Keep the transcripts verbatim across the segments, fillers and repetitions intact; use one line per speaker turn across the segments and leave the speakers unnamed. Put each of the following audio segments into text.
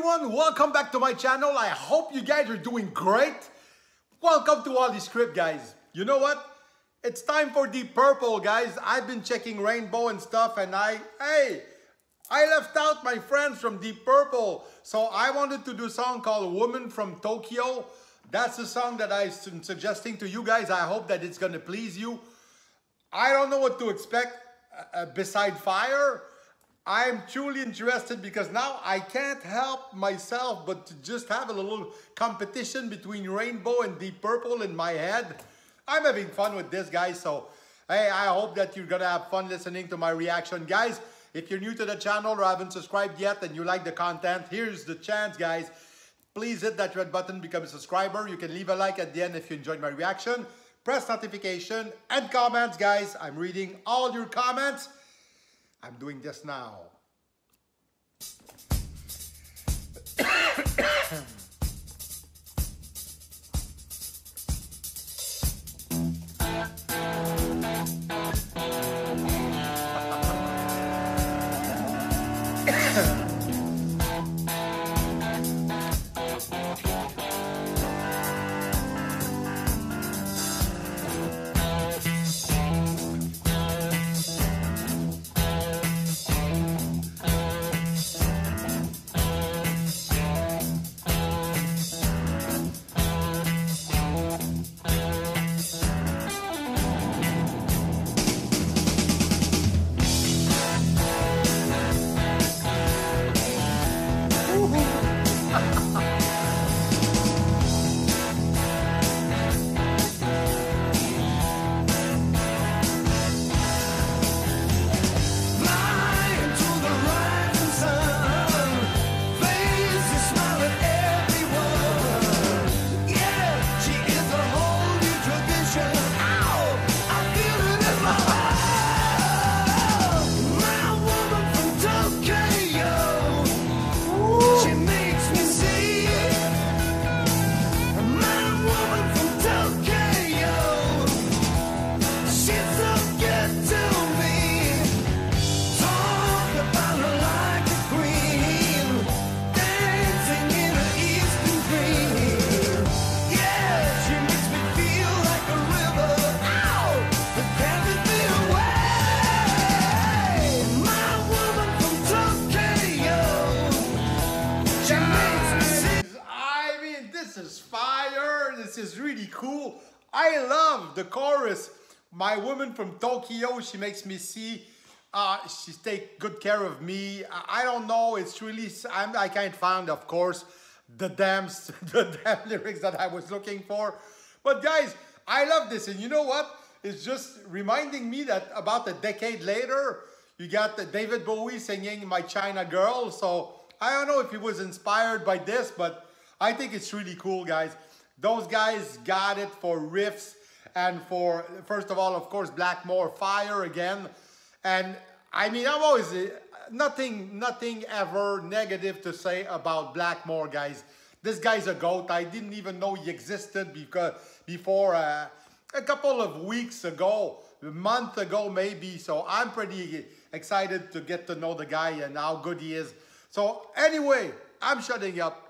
everyone, welcome back to my channel. I hope you guys are doing great. Welcome to All This Script, guys. You know what? It's time for Deep Purple, guys. I've been checking Rainbow and stuff, and I, hey, I left out my friends from Deep Purple. So I wanted to do a song called Woman from Tokyo. That's the song that I'm suggesting to you guys. I hope that it's gonna please you. I don't know what to expect uh, beside fire. I'm truly interested because now I can't help myself but to just have a little competition between Rainbow and Deep Purple in my head. I'm having fun with this, guys. So, hey, I hope that you're gonna have fun listening to my reaction. Guys, if you're new to the channel or haven't subscribed yet and you like the content, here's the chance, guys. Please hit that red button, become a subscriber. You can leave a like at the end if you enjoyed my reaction. Press notification and comments, guys. I'm reading all your comments. I'm doing this now. This is really cool. I love the chorus. My woman from Tokyo, she makes me see. Uh, she take good care of me. I, I don't know. It's really. I'm, I can't find, of course, the damn the damn lyrics that I was looking for. But guys, I love this, and you know what? It's just reminding me that about a decade later, you got the David Bowie singing "My China Girl." So I don't know if he was inspired by this, but I think it's really cool, guys. Those guys got it for riffs and for, first of all, of course, Blackmore, Fire again. And I mean, I'm always, nothing, nothing ever negative to say about Blackmore, guys. This guy's a goat. I didn't even know he existed because before uh, a couple of weeks ago, a month ago maybe. So I'm pretty excited to get to know the guy and how good he is. So anyway, I'm shutting up.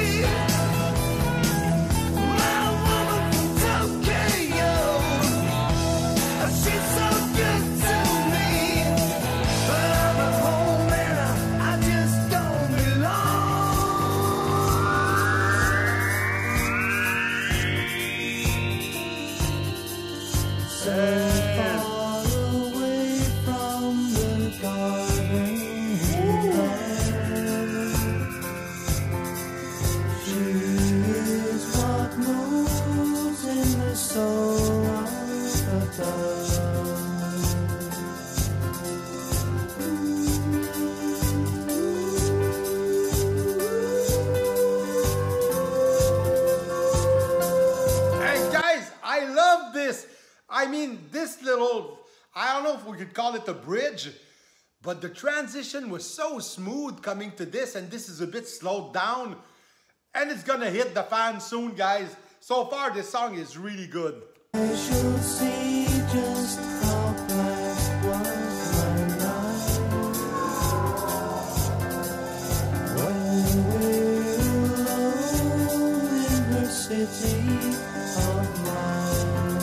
I mean, this little, I don't know if we could call it a bridge, but the transition was so smooth coming to this, and this is a bit slowed down, and it's gonna hit the fan soon, guys. So far, this song is really good. I should see just how black was my life. When we
city of mine.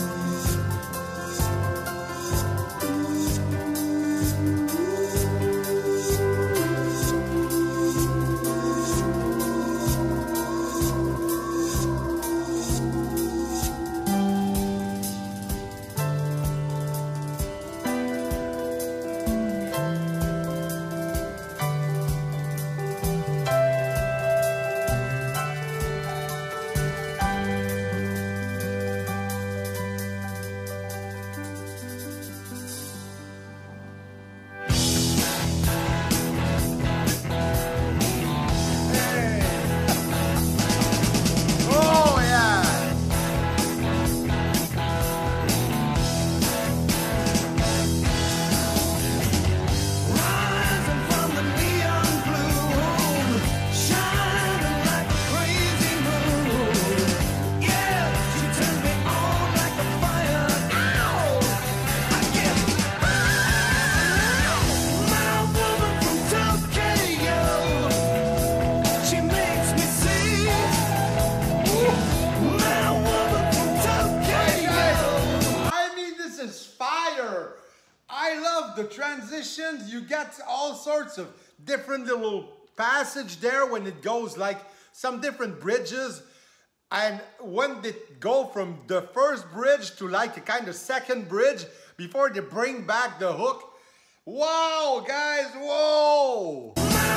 I love the transitions. You get all sorts of different little passage there when it goes like some different bridges. And when they go from the first bridge to like a kind of second bridge before they bring back the hook. Wow, guys, whoa!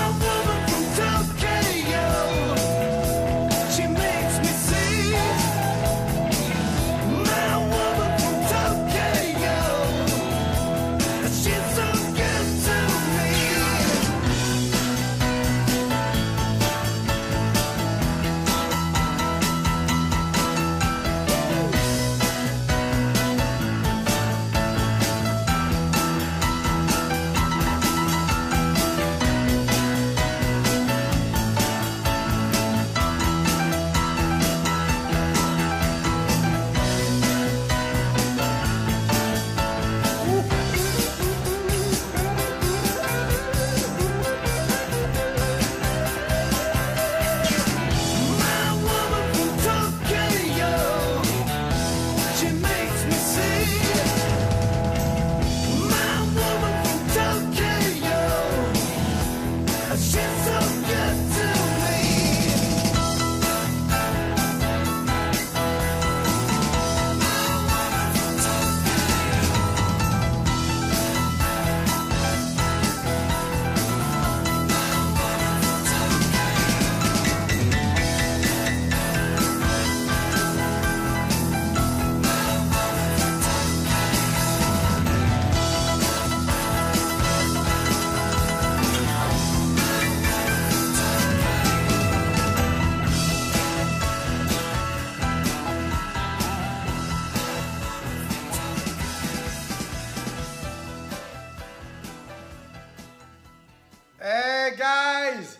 Hey guys,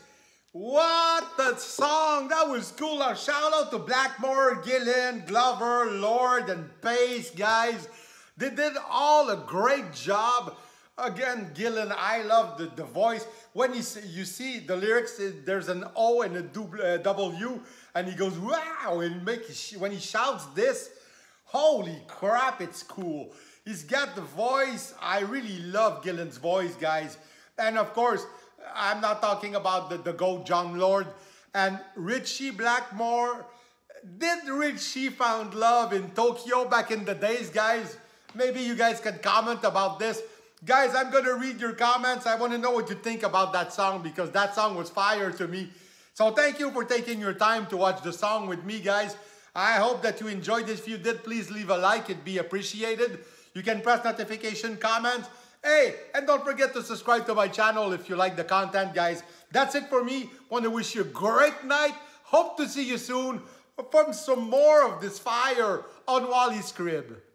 what a song! That was cool. A shout out to Blackmore, Gillan, Glover, Lord, and Pace, guys. They did all a great job. Again, Gillan, I love the, the voice. When you see, you see the lyrics, there's an O and a W, and he goes, wow, and make, when he shouts this, holy crap, it's cool. He's got the voice. I really love Gillan's voice, guys. And of course, I'm not talking about the, the GOAT Jon Lord and Ritchie Blackmore. Did Ritchie found love in Tokyo back in the days, guys? Maybe you guys can comment about this. Guys, I'm gonna read your comments. I want to know what you think about that song because that song was fire to me. So thank you for taking your time to watch the song with me, guys. I hope that you enjoyed this. If you did, please leave a like. It'd be appreciated. You can press notification, comment. Hey, and don't forget to subscribe to my channel if you like the content, guys. That's it for me. Want to wish you a great night. Hope to see you soon from some more of this fire on Wally's Crib.